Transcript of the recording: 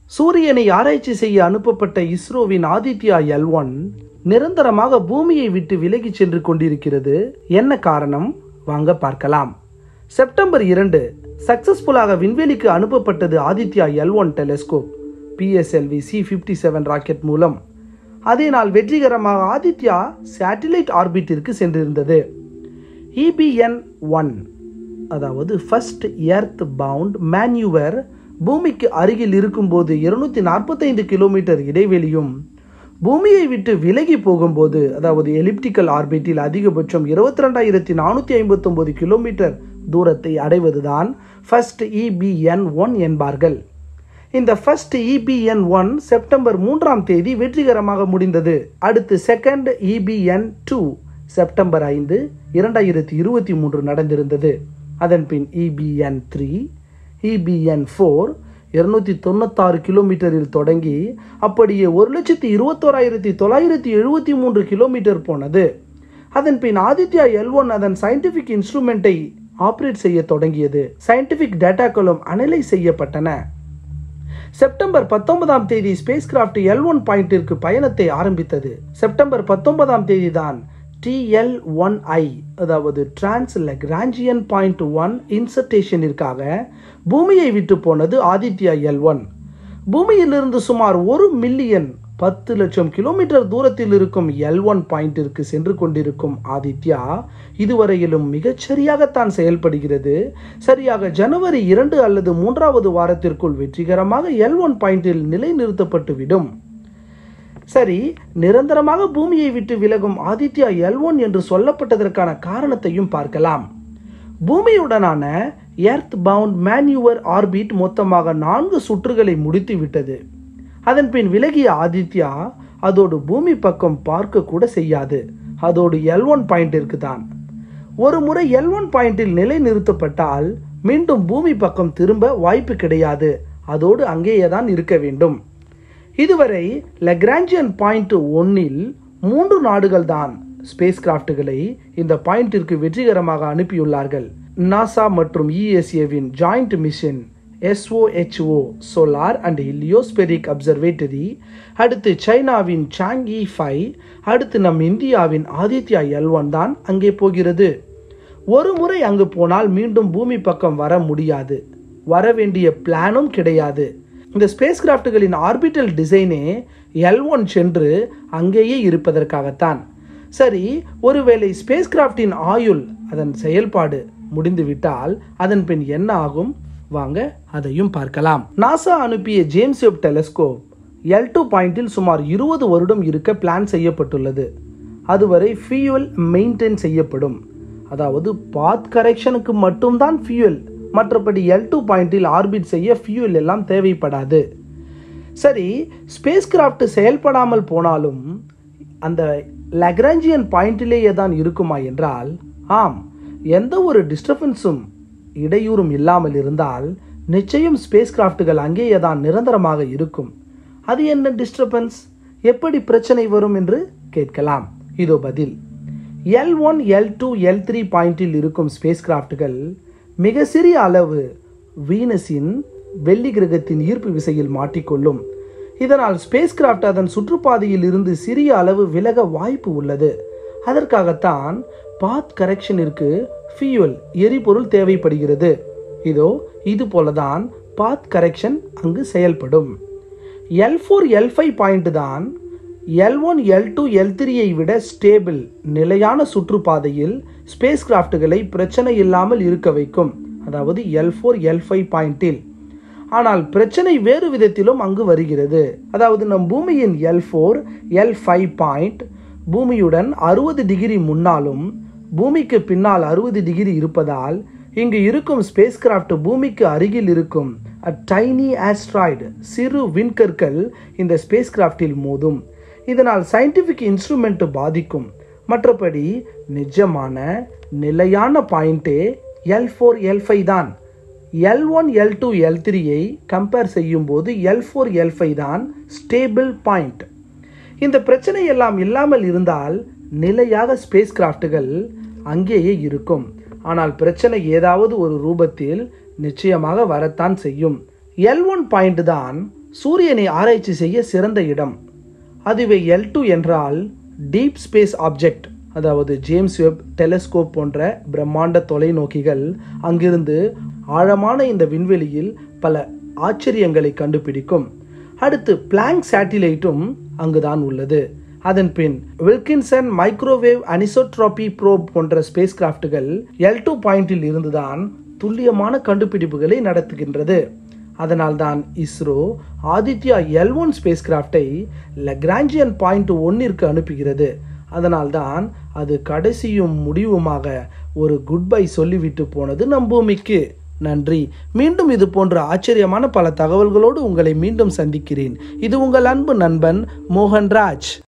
சூரியனை ஆராய்ச்சி செய்ய அனுப்பப்பட்ட இஸ்ரோவின் ஆதித்யா-L1 நிரந்தரமாக பூமியை விட்டு விலகி சென்று கொண்டிருக்கிறது. என்ன காரணம்? வாங்க பார்க்கலாம். செப்டம்பர் 2 சக்சஸ்ஃபுல்லாக விண்வெளிக்கு அனுப்பப்பட்டது ஆதித்யா-L1 டெலிஸ்கோப் PSLV C-57 ராக்கெட் மூலம். அதே நாள் வெற்றிகரமாக ஆதித்யா சேட்டிலைட் ஆர்பிட்டிற்கு சென்றிருந்தது. EBN-1 அதாவது ஃபர்ஸ்ட் எர்த் பவுண்ட் மேன்யூவர் பூமிக்கு அருகில் இருக்கும்போது 245 கிலோமீட்டர் இடைவெளியும், பூமியை விட்டு விலகி போகும்போது அதாவது எலிப்டிக்கல் ஆர்பிட்டில் அதிகபட்சம் 22,459 கிலோமீட்டர் தூரத்தை அடைவதுதான் ஃபர்ஸ்ட் EBN-1 என்பார்கள். இந்த ஃபர்ஸ்ட் EBN-1 செப்டம்பர் 3 வெற்றிகரமாக முடிந்தது. அடுத்து செகண்ட் EBN-2 செப்டம்பர் 5, 2023 நடந்திருந்தது. அதன் பின் EBN-3, EBN-4 296 கிலோமீட்டரில் தொடங்கி அப்படியே 1,21,973 கிலோமீட்டர் போனது. அதன் பின் ஆதித்யா-L1 அதன் சயின்டிஃபிக் இன்ஸ்ட்ருமெண்ட்டை ஆப்ரேட் செய்ய தொடங்கியது. சயின்டிஃபிக் டேட்டாக்களும் அனலைஸ் செய்யப்பட்டன. செப்டம்பர் 19 ஸ்பேஸ் கிராஃப்ட் L1 பாயிண்டிற்கு பயணத்தை ஆரம்பித்தது. செப்டம்பர் 19 தான் TL1I அதாவது டிரான்ஸ் லக்ராஞ்சியன் பாயிண்ட் 1 இன்சர்டேஷனிற்காக பூமியை விட்டு போனது ஆதித்யா-L1. பூமியிலிருந்து சுமார் 1 மில்லியன் 10 லட்சம் கிலோமீட்டர் தூரத்தில் இருக்கும் L1 பாயிண்டிற்கு சென்று கொண்டிருக்கும் ஆதித்யா இதுவரையிலும் மிகச்சரியாகத்தான் செயல்படுகிறது. சரியாக ஜனவரி 2 அல்லது 3வது வாரத்திற்குள் வெற்றிகரமாக L1 பாயிண்டில் நிலைநிறுத்தப்பட்டுவிடும். சரி, நிரந்தரமாக பூமியை விட்டு விலகும் ஆதித்யா-L1 என்று சொல்லப்பட்டதற்கான காரணத்தையும் பார்க்கலாம். பூமியுடனான எர்த் பவுண்ட் மேன்யூவர் ஆர்பிட் மொத்தமாக 4 சுற்றுகளை முடித்து விட்டது. அதன் பின் விலகிய ஆதித்யா அதோடு பூமி பக்கம் பார்க்க கூட செய்யாது. அதோடு L1 பாயிண்டிற்கு தான். ஒரு முறை L1 பாயிண்டில் நிலை நிறுத்தப்பட்டால் மீண்டும் பூமி பக்கம் திரும்ப வாய்ப்பு கிடையாது. அதோடு அங்கேயே தான் இருக்க வேண்டும். இதுவரை லக்ராஞ்சியன் பாயிண்ட் 1இல் 3 நாடுகள் தான் ஸ்பேஸ் கிராஃப்டுகளை இந்த பாயிண்டிற்கு வெற்றிகரமாக அனுப்பியுள்ளார்கள். நாசா மற்றும் ESAவின் joint mission SOHO solar and heliospheric observatory, அடுத்து சைனாவின் சாங்கி 5, அடுத்து நம் இந்தியாவின் ஆதித்யா-L1 தான் அங்கே போகிறது. ஒரு முறை அங்கு போனால் மீண்டும் பூமி பக்கம் வர முடியாது. வர வேண்டிய பிளானும் கிடையாது. இந்த ஸ்பேஸ் கிராஃப்டுகளின் ஆர்பிட்டல் டிசைனே L1 சென்று அங்கேயே இருப்பதற்காகத்தான். சரி, ஒருவேளை ஸ்பேஸ் கிராஃப்டின் ஆயுள் அதன் செயல்பாடு முடிந்துவிட்டால் அதன் பின் என்ன ஆகும்? வாங்க அதையும் பார்க்கலாம். நாசா அனுப்பிய ஜேம்ஸ் வெப் டெலிஸ்கோப் L2 பாயிண்டில் சுமார் 20 வருடம் இருக்க பிளான் செய்யப்பட்டுள்ளது. அதுவரை ஃபியூயல் மெயின்டைன் செய்யப்படும். அதாவது பாத் கரெக்ஷனுக்கு மட்டும்தான் ஃபியூயல், மற்றபடி L2 பாயிண்டில் ஆர்பிட் செய்ய ஃபியூயல் எல்லாம் தேவைப்படாது. சரி, ஸ்பேஸ் கிராஃப்ட் செயல்படாமல் போனாலும் அந்த லக்ராஞ்சியன் பாயிண்டிலேயே தான் இருக்குமா என்றால் ஆம். எந்த ஒரு டிஸ்டர்பன்ஸும் இடையூறும் இல்லாமல் இருந்தால் நிச்சயம் ஸ்பேஸ் கிராஃப்டுகள் அங்கேயே தான் நிரந்தரமாக இருக்கும். அது என்ன டிஸ்டர்பன்ஸ், எப்படி பிரச்சனை வரும் என்று கேட்கலாம். இதோ பதில். L1, L2, L3 பாயிண்டில் இருக்கும் ஸ்பேஸ் கிராஃப்டுகள் மிக சிறிய அளவு வீனஸின் வெள்ளி கிரகத்தின் ஈர்ப்பு விசையில் மாட்டிக்கொள்ளும். இதனால் ஸ்பேஸ் கிராஃப்ட் அதன் சுற்றுப்பாதையில் இருந்து சிறிய அளவு விலக வாய்ப்பு உள்ளது. அதற்காகத்தான் பாத் கரெக்ஷனிற்கு ஃபியூயல் எரிபொருள் தேவைப்படுகிறது. இதோ இது போலதான் பாத் கரெக்ஷன் அங்கு செயல்படும். L4, L5 பாயிண்ட் தான் L1, L2, L3ஐ விட ஸ்டேபிள் நிலையான சுற்றுப்பாதையில் ஸ்பேஸ் கிராஃப்டுகளை பிரச்சனை இல்லாமல் இருக்க வைக்கும். அதாவது L4, L5 பாயிண்டில். ஆனால் பிரச்சனை வேறு விதத்திலும் அங்கு வருகிறது. அதாவது நம் பூமியின் L4, L5 பாயிண்ட் பூமியுடன் 60 டிகிரி முன்னாலும் பூமிக்கு பின்னால் 60 டிகிரி இருப்பதால் இங்கு இருக்கும் ஸ்பேஸ் கிராஃப்ட் பூமிக்கு அருகில் இருக்கும் டைனி ஆஸ்ட்ராய்டு சிறு விண்கற்கள் இந்த ஸ்பேஸ் கிராஃப்டில் மோதும். இதனால் சயின்டிஃபிக் இன்ஸ்ட்ருமெண்ட் பாதிக்கும். மற்றபடி நிஜமான நிலையான பாயிண்டே L4, L5 தான். L1, L2, L3ஐ கம்பேர் செய்யும் போது L4, L5 தான் ஸ்டேபிள் பாயிண்ட். இந்த பிரச்சனை எல்லாம் இல்லாமல் இருந்தால் நிலையாக ஸ்பேஸ் கிராஃப்டுகள் அங்கேயே இருக்கும். ஆனால் பிரச்சனை ஏதாவது ஒரு ரூபத்தில் நிச்சயமாக வரத்தான் செய்யும். L1 பாயிண்ட் தான் சூரியனை ஆராய்ச்சி செய்ய சிறந்த இடம். அதுவே L2 என்றால் டீப் ஸ்பேஸ் ஆப்ஜெக்ட், அதாவது ஜேம்ஸ் வெப் டெலஸ்கோப் போன்ற பிரம்மாண்ட தொலைநோக்கிகள் அங்கிருந்து ஆழமான இந்த விண்வெளியில் பல ஆச்சரியங்களை கண்டுபிடிக்கும். அடுத்து பிளாங்க் சேட்டிலைட்டும் அங்குதான் உள்ளது. அதன் பின் வில்கின்சன் மைக்ரோவேவ் அனிசோட்ரோபி ப்ரோப் போன்ற ஸ்பேஸ் கிராஃப்டுகள் L2 பாயிண்டில் இருந்துதான் துல்லியமான கண்டுபிடிப்புகளை நடத்துகின்றது. அதனால்தான் இஸ்ரோ ஆதித்யா-L1 ஸ்பேஸ் கிராஃப்டை லக்ராஞ்சியன் பாயிண்ட் 1ற்கு அனுப்புகிறது. அதனால்தான் அது கடைசியும் முடிவுமாக ஒரு குட் பை சொல்லிவிட்டு போனது நம் பூமிக்கு. நன்றி. மீண்டும் இது போன்ற ஆச்சரியமான பல தகவல்களோடு உங்களை மீண்டும் சந்திக்கிறேன். இது உங்கள் அன்பு நண்பன் மோகன்ராஜ்.